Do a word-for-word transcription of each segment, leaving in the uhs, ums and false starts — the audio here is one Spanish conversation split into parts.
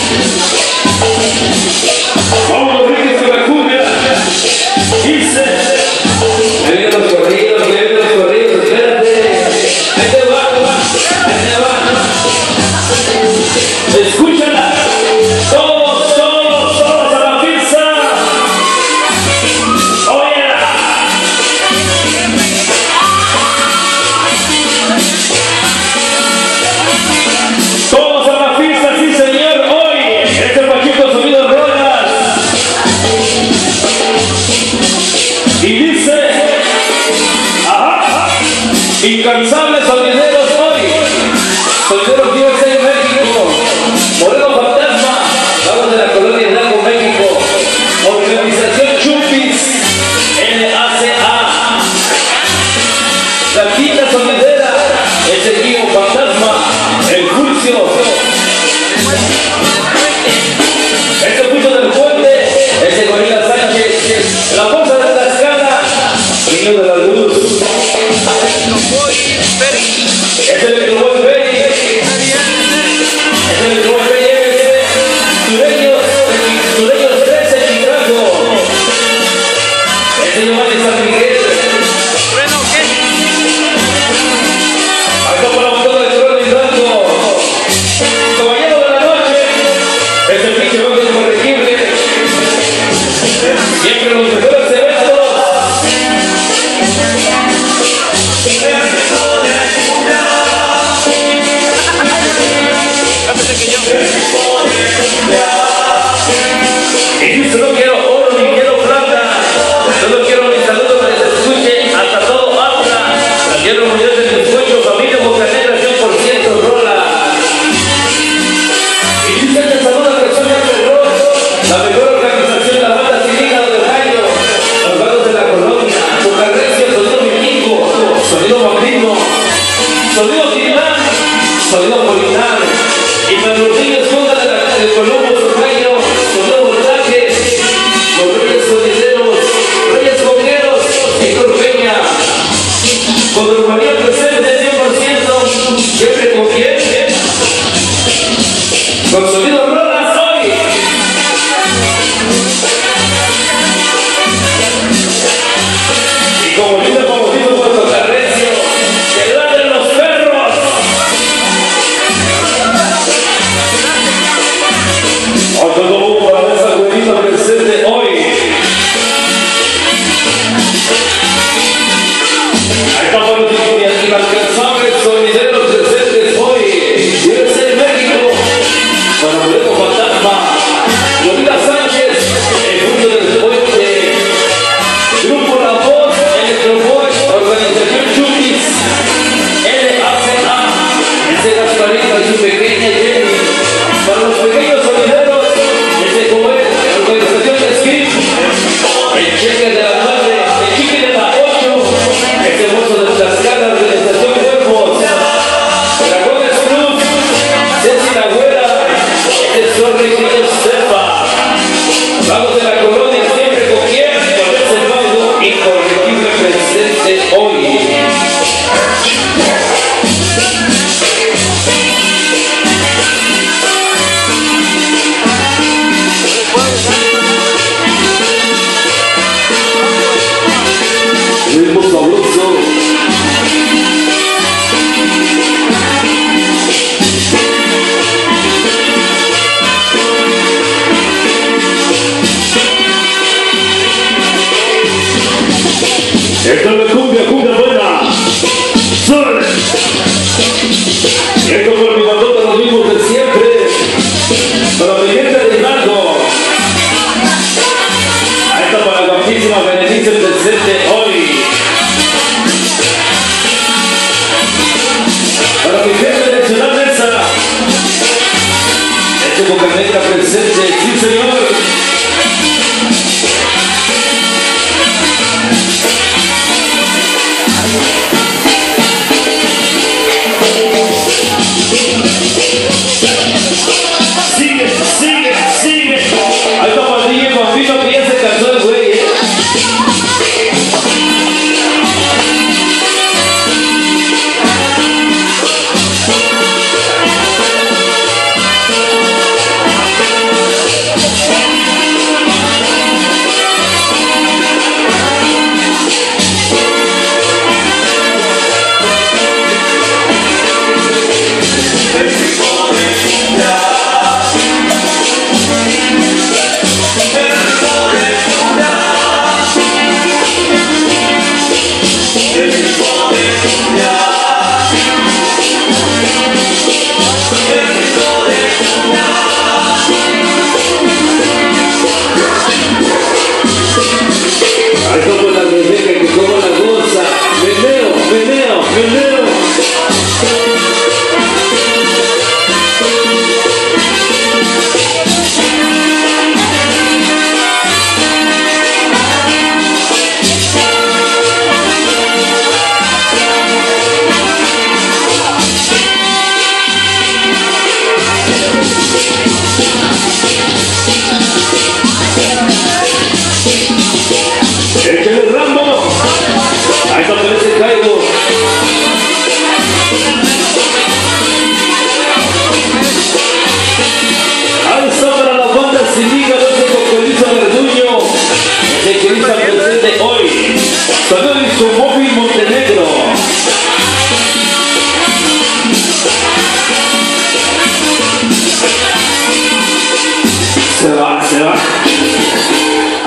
Vamos, Ricky, con la cumbia. Dice. Me vienen los corridos, me vienen los corridos, espérate. Ahí te va, ahí te va. Escúchala. Todos, todos, todos a la pizza. Oye. Todos a la pista, sí señor. Hoy, este Paquito subido en ruedas. Y dice, ajá, ajá, incansables sonideros hoy, sonideros U S A México, Moreno Fantasma, vamos de la colonia Blanco, México, organización Chumpis, N A C A, la quinta sonidera, ese equipo Fantasma, el Curcio, este puto del puente, ese Gorila Sánchez, la bolsa de la escala, niño de la luz, ese es el Electroboy Berry, ese es el Electroboy Berry, Sureños, Sureños trece, Chicago, ese es Giovanni San Miguel, acá para la motor de Corona y Blanco, caballero de la noche, ese pinche banco incorregible, siempre los mejores eventos. Y dice, no quiero oro ni quiero plata, solo quiero mi saludo que se escuche hasta todo Atla. Quiero unir de mis sueños, familia Bocanegra, cien por ciento rola. Y dice que saluda a personas de rock, la mejor organización de la banda sin hígado de gallo, los vagos de la colonia, Bocanegra, sonido vikingo, sonido bambino, sonido Tirán, sonido Polinar, y Manuel Rodríguez Conda de, la, de Colombo, Socayo, sonido Voltajes, los Reyes Sonideros, Reyes Congueros y Corpeña, con María presente cien por ciento, siempre con quién, con sonido rolas hoy. Y como dice el famosito Puerto Carrecio, que ladren los perros. Otro como para esa güerita presente hoy. Ahí estamos los inalcanzables sonideros presentes hoy. U S A México, para Moreno Fantasma, Gorila Sánchez, el mundo del puente, Grupo La Voz, Electroboy, organización Chumpis, N A C A, ese Gasparito y su pequeña Jenny, para los pequeños sonideros, ese como es, organización de Script, el cheque de la madre, el chique de la ocho, ese mozo de las caras, organización Cuerpos, Dragones Cruz, Ceci la Güera, ese es Sorry que yo sepa, vamos de la colonia siempre con quien, con ese banco incorregible presente hoy. Ritmo sabroso. Esto es la cumbia, cumbia buena. Sol. Y esto por mi bandota, los mismos de siempre. Para mi gente de Blanco. Ahí está para la guapísima Berenice presente hoy. Para mi gente de Ciudad Mesa. Este Bocanegra presente, sí señor. Sigue, sigue, sigue. Ahí está para D J Bambino que ya se cansó el güey, ¿eh?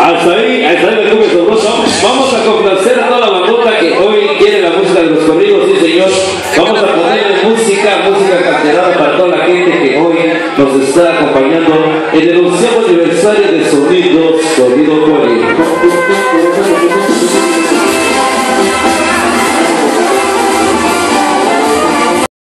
Hasta ahí, hasta ahí me come sabroso. Vamos a complacer a toda la bandota que hoy quiere la música de los corridos, sí señor. Vamos a ponerle música, música canterada para toda la gente que hoy nos está acompañando en el onceavo aniversario de Sonidos Sonido Juárez.